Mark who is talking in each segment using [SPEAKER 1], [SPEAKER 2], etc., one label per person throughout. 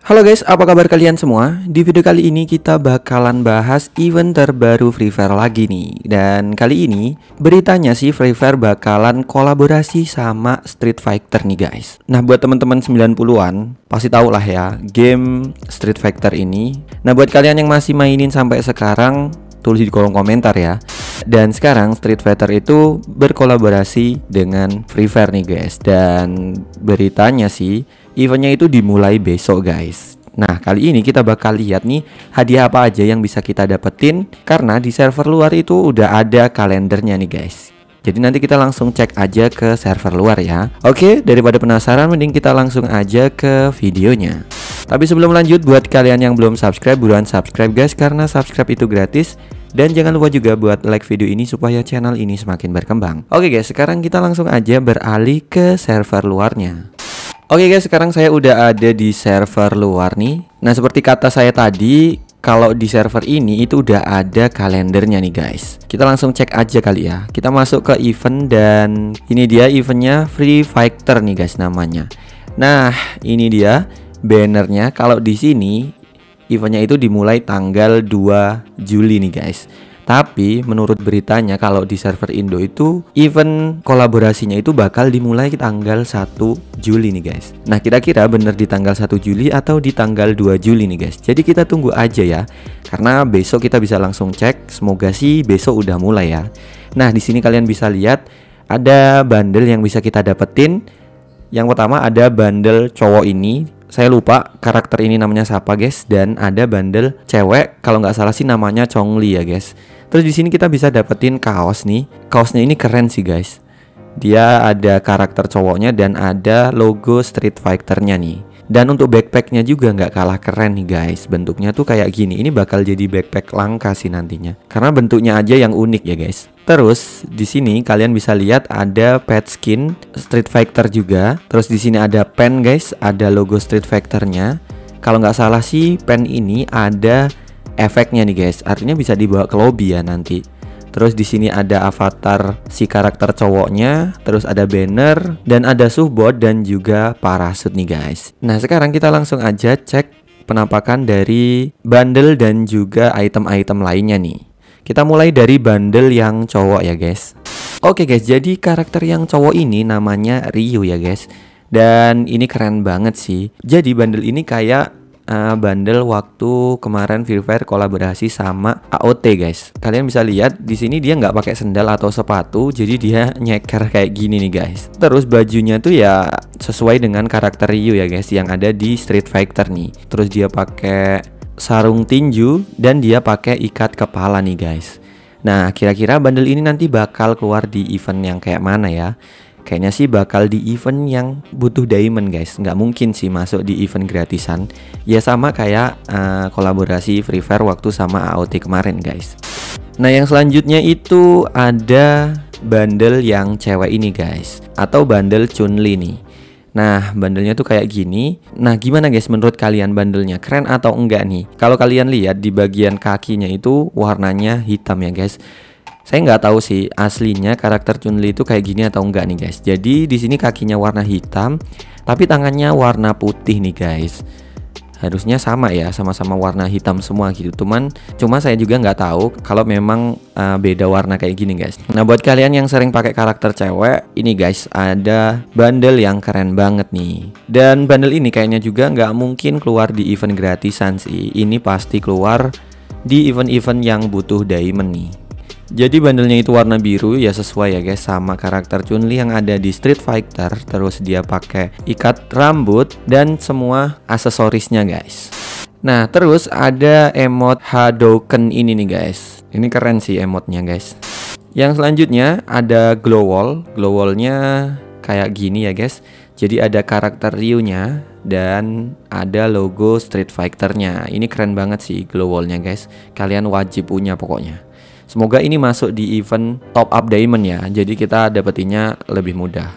[SPEAKER 1] Halo guys, apa kabar kalian semua? Di video kali ini kita bakalan bahas event terbaru Free Fire lagi nih. Dan kali ini beritanya sih Free Fire bakalan kolaborasi sama Street Fighter nih guys. Nah buat teman-teman 90-an pasti tahu lah ya game Street Fighter ini. Nah buat kalian yang masih mainin sampai sekarang, tulis di kolom komentar ya. Dan sekarang Street Fighter itu berkolaborasi dengan Free Fire nih guys. Dan beritanya sih eventnya itu dimulai besok guys. Nah kali ini kita bakal lihat nih hadiah apa aja yang bisa kita dapetin, karena di server luar itu udah ada kalendernya nih guys. Jadi nanti kita langsung cek aja ke server luar ya. Oke, daripada penasaran mending kita langsung aja ke videonya. Tapi sebelum lanjut, buat kalian yang belum subscribe, buruan subscribe guys, karena subscribe itu gratis. Dan jangan lupa juga buat like video ini supaya channel ini semakin berkembang. Oke guys, sekarang kita langsung aja beralih ke server luarnya. Oke guys, sekarang saya udah ada di server luar nih. Nah seperti kata saya tadi, kalau di server ini itu udah ada kalendernya nih guys. Kita langsung cek aja kali ya. Kita masuk ke event dan ini dia eventnya Free Fighter nih guys namanya. Nah ini dia bannernya. Kalau di sini eventnya itu dimulai tanggal 2 Juli nih guys. Tapi menurut beritanya kalau di server Indo itu event kolaborasinya itu bakal dimulai tanggal 1 Juli nih guys. Nah kira-kira bener di tanggal 1 Juli atau di tanggal 2 Juli nih guys. Jadi kita tunggu aja ya, karena besok kita bisa langsung cek. Semoga sih besok udah mulai ya. Nah di sini kalian bisa lihat ada bundle yang bisa kita dapetin. Yang pertama ada bundle cowok ini. Saya lupa karakter ini namanya siapa guys. Dan ada bundle cewek, kalau nggak salah sih namanya Chongli ya guys. Terus di sini kita bisa dapetin kaos nih. Kaosnya ini keren sih guys. Dia ada karakter cowoknya dan ada logo Street Fighter-nya nih. Dan untuk backpacknya juga nggak kalah keren nih guys. Bentuknya tuh kayak gini. Ini bakal jadi backpack langka sih nantinya, karena bentuknya aja yang unik ya guys. Terus di sini kalian bisa lihat ada pet skin Street Fighter juga. Terus di sini ada pen guys, ada logo Street Fighter-nya. Kalau nggak salah sih pen ini ada efeknya nih guys, artinya bisa dibawa ke lobby ya nanti. Terus di sini ada avatar si karakter cowoknya, terus ada banner dan ada subbot dan juga parasut nih guys. Nah sekarang kita langsung aja cek penampakan dari bundle dan juga item-item lainnya nih. Kita mulai dari bundle yang cowok ya guys. Oke guys, jadi karakter yang cowok ini namanya Ryu ya guys. Dan ini keren banget sih. Jadi bundle ini kayak bundle waktu kemarin Free Fire kolaborasi sama AOT guys. Kalian bisa lihat di sini dia nggak pakai sendal atau sepatu, jadi dia nyeker kayak gini nih guys. Terus bajunya tuh ya sesuai dengan karakter Ryu ya guys yang ada di Street Fighter nih. Terus dia pakai sarung tinju dan dia pakai ikat kepala nih guys. Nah kira-kira bundle ini nanti bakal keluar di event yang kayak mana ya? Kayaknya sih bakal di event yang butuh diamond guys. Nggak mungkin sih masuk di event gratisan. Ya sama kayak kolaborasi Free Fire waktu sama AOT kemarin guys. Nah yang selanjutnya itu ada bundle yang cewek ini guys, atau bundle Chun-Li nih. Nah bundlenya tuh kayak gini. Nah gimana guys menurut kalian bundlenya? Keren atau enggak nih? Kalau kalian lihat di bagian kakinya itu warnanya hitam ya guys. Saya nggak tahu sih aslinya karakter Chun-Li itu kayak gini atau enggak nih guys. Jadi di sini kakinya warna hitam, tapi tangannya warna putih nih guys. Harusnya sama ya, sama-sama warna hitam semua gitu. Cuma saya juga nggak tahu kalau memang beda warna kayak gini guys. Nah buat kalian yang sering pakai karakter cewek, ini guys ada bundle yang keren banget nih. Dan bundle ini kayaknya juga nggak mungkin keluar di event gratisan sih. Ini pasti keluar di event-event yang butuh diamond nih. Jadi bandelnya itu warna biru ya, sesuai ya guys sama karakter Chun-Li yang ada di Street Fighter. Terus dia pakai ikat rambut dan semua aksesorisnya guys. Nah terus ada emot Hadouken ini nih guys. Ini keren sih emotnya guys. Yang selanjutnya ada glow wall. Glow wallnya kayak gini ya guys. Jadi ada karakter Ryu-nya dan ada logo Street Fighter-nya. Ini keren banget sih glow wall-nya guys. Kalian wajib punya pokoknya. Semoga ini masuk di event top up diamond ya. Jadi kita dapetinnya lebih mudah.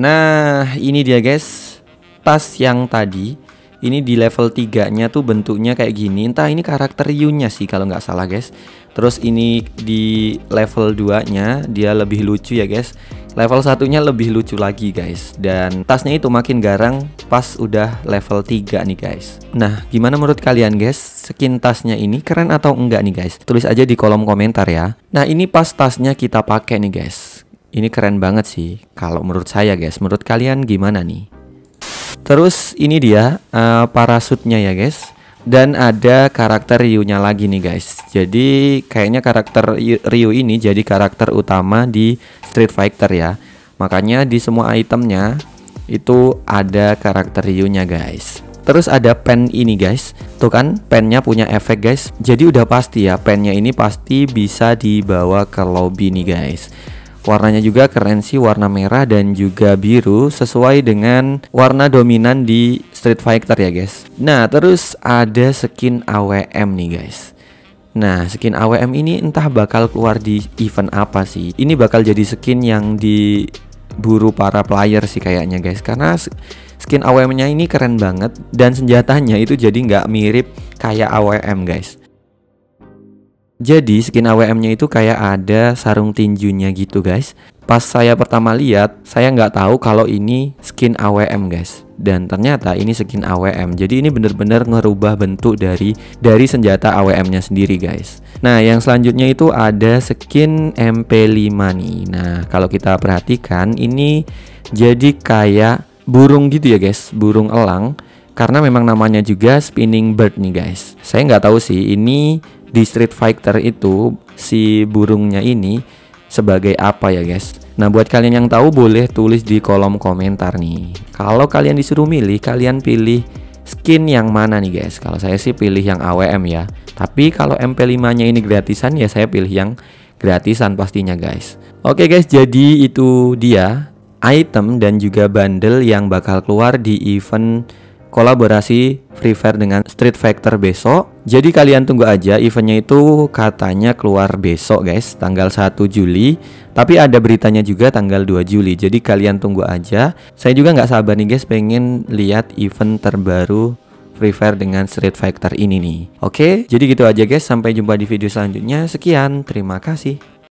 [SPEAKER 1] Nah ini dia guys, tas yang tadi. Ini di level 3 nya tuh bentuknya kayak gini. Entah ini karakter Ryu-nya sih kalau nggak salah guys. Terus ini di level 2 nya dia lebih lucu ya guys. Level satunya lebih lucu lagi guys. Dan tasnya itu makin garang pas udah level 3 nih guys. Nah, gimana menurut kalian guys? Skin tasnya ini keren atau enggak nih guys? Tulis aja di kolom komentar ya. Nah, ini pas tasnya kita pakai nih guys. Ini keren banget sih kalau menurut saya guys. Menurut kalian gimana nih? Terus ini dia parasutnya ya guys. Dan ada karakter Ryu-nya lagi nih guys. Jadi kayaknya karakter Ryu ini jadi karakter utama di Street Fighter ya. Makanya di semua itemnya itu ada karakter Ryu-nya guys. Terus ada pen ini guys. Tuh kan pennya punya efek guys. Jadi udah pasti ya, pennya ini pasti bisa dibawa ke lobby nih guys. Warnanya juga keren sih, warna merah dan juga biru, sesuai dengan warna dominan di Street Fighter ya guys. Nah, terus ada skin AWM nih guys. Nah, skin AWM ini entah bakal keluar di event apa sih. Ini bakal jadi skin yang diburu para player sih kayaknya guys. Karena skin AWM-nya ini keren banget. Dan senjatanya itu jadi nggak mirip kayak AWM guys. Jadi skin AWM-nya itu kayak ada sarung tinjunya gitu guys. Pas saya pertama lihat, saya nggak tahu kalau ini skin AWM guys. Dan ternyata ini skin AWM. Jadi ini bener-bener ngerubah bentuk dari senjata AWM-nya sendiri guys. Nah, yang selanjutnya itu ada skin MP5 nih. Nah, kalau kita perhatikan ini jadi kayak burung gitu ya guys, burung elang. Karena memang namanya juga spinning bird nih guys. Saya nggak tahu sih ini di Street Fighter itu si burungnya ini sebagai apa ya guys. Nah, buat kalian yang tahu boleh tulis di kolom komentar nih. Kalau kalian disuruh milih, kalian pilih skin yang mana nih guys? Kalau saya sih pilih yang AWM ya. Tapi kalau MP5-nya ini gratisan ya saya pilih yang gratisan pastinya guys. Oke guys, jadi itu dia item dan juga bundle yang bakal keluar di event kolaborasi Free Fire dengan Street Fighter besok. Jadi kalian tunggu aja, eventnya itu katanya keluar besok guys, tanggal 1 Juli. Tapi ada beritanya juga tanggal 2 Juli. Jadi kalian tunggu aja. Saya juga nggak sabar nih guys, pengen lihat event terbaru Free Fire dengan Street Fighter ini nih. Oke, jadi gitu aja guys, sampai jumpa di video selanjutnya. Sekian, terima kasih.